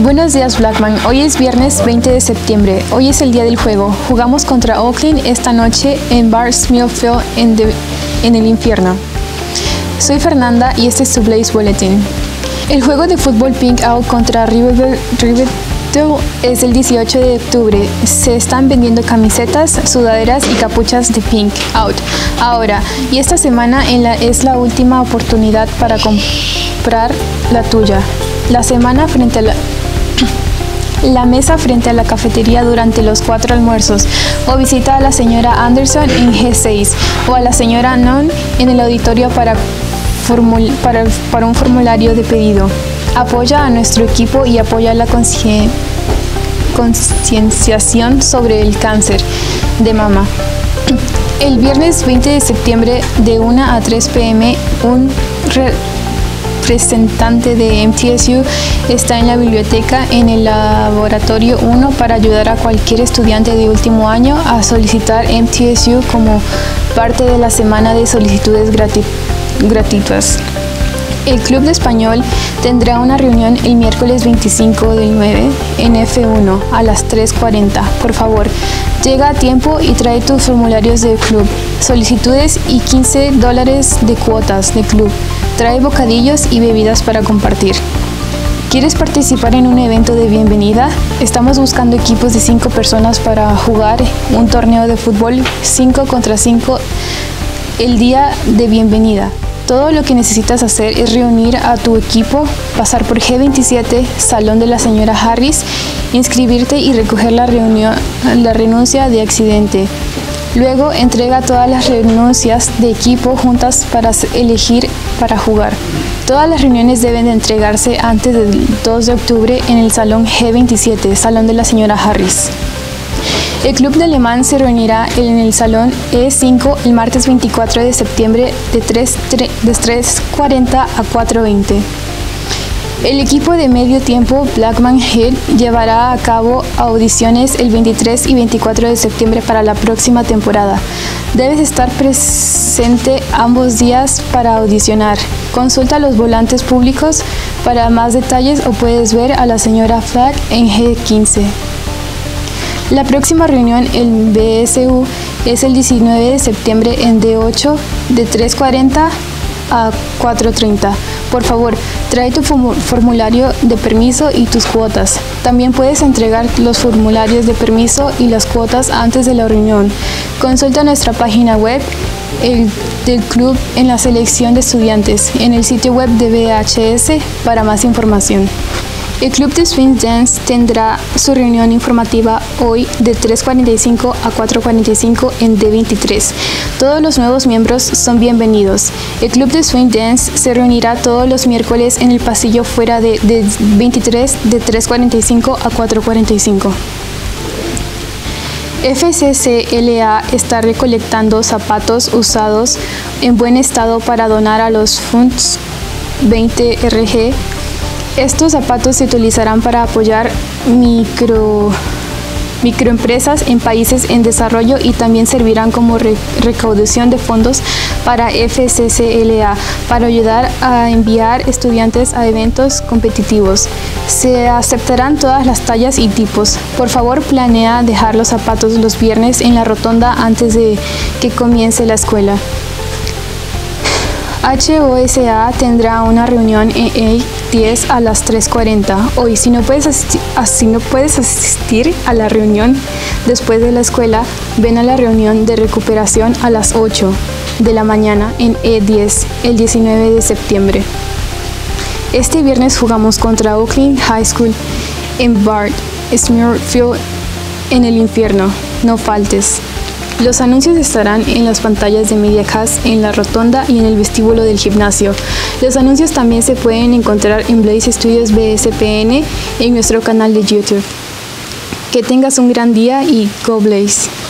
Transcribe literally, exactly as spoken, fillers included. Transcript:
Buenos días, Blackman. Hoy es viernes veinte de septiembre. Hoy es el día del juego. Jugamos contra Oakland esta noche en Bar Smithfield en, de, en el infierno. Soy Fernanda y este es tu Blaze Bulletin. El juego de fútbol Pink Out contra Riverdale es el dieciocho de octubre. Se están vendiendo camisetas, sudaderas y capuchas de Pink Out ahora, y esta semana en la, es la última oportunidad para comprar la tuya. La semana frente a la La mesa frente a la cafetería durante los cuatro almuerzos, o visita a la señora Anderson en G seis o a la señora Nunn en el auditorio para, formul para, para un formulario de pedido. Apoya a nuestro equipo y apoya la concienciación sobre el cáncer de mama. El viernes veinte de septiembre de una a tres p m un representante de M T S U está en la biblioteca en el laboratorio uno para ayudar a cualquier estudiante de último año a solicitar M T S U como parte de la semana de solicitudes grati gratuitas. El Club de Español tendrá una reunión el miércoles veinticinco del nueve en F uno a las tres cuarenta. Por favor, llega a tiempo y trae tus formularios del club, solicitudes y quince dólares de cuotas de club. Trae bocadillos y bebidas para compartir. ¿Quieres participar en un evento de bienvenida? Estamos buscando equipos de cinco personas para jugar un torneo de fútbol cinco contra cinco el día de bienvenida. Todo lo que necesitas hacer es reunir a tu equipo, pasar por G veintisiete, Salón de la señora Harris, inscribirte y recoger la, reunión, la renuncia de accidente. Luego entrega todas las renuncias de equipo juntas para elegir para jugar. Todas las reuniones deben de entregarse antes del dos de octubre en el Salón G veintisiete, Salón de la señora Harris. El Club de Alemán se reunirá en el Salón E cinco el martes veinticuatro de septiembre de tres cuarenta a cuatro veinte. El equipo de medio tiempo Blackman Hill llevará a cabo audiciones el veintitrés y veinticuatro de septiembre para la próxima temporada. Debes estar presente ambos días para audicionar. Consulta los volantes públicos para más detalles o puedes ver a la señora Flagg en G quince. La próxima reunión en B S U es el diecinueve de septiembre en D ocho de tres cuarenta a cuatro treinta. Por favor, trae tu formulario de permiso y tus cuotas. También puedes entregar los formularios de permiso y las cuotas antes de la reunión. Consulta nuestra página web el, del club en la selección de estudiantes en el sitio web de V H S para más información. El Club de Swing Dance tendrá su reunión informativa hoy de tres cuarenta y cinco a cuatro cuarenta y cinco en D veintitrés. Todos los nuevos miembros son bienvenidos. El Club de Swing Dance se reunirá todos los miércoles en el pasillo fuera de D veintitrés de tres cuarenta y cinco a cuatro cuarenta y cinco. F C C L A está recolectando zapatos usados en buen estado para donar a los Funds veinte R G. Estos zapatos se utilizarán para apoyar micro, microempresas en países en desarrollo y también servirán como re, recaudación de fondos para F C C L A para ayudar a enviar estudiantes a eventos competitivos. Se aceptarán todas las tallas y tipos. Por favor, planea dejar los zapatos los viernes en la rotonda antes de que comience la escuela. H O S A tendrá una reunión en E diez a las tres cuarenta. Hoy, si no, puedes asistir, si no puedes asistir a la reunión después de la escuela, ven a la reunión de recuperación a las ocho de la mañana en E diez, el diecinueve de septiembre. Este viernes jugamos contra Oakland High School en Bar Smithfield en el infierno. No faltes. Los anuncios estarán en las pantallas de MediaCast, en la rotonda y en el vestíbulo del gimnasio. Los anuncios también se pueden encontrar en Blaze Studios B S P N en nuestro canal de YouTube. Que tengas un gran día y Go Blaze.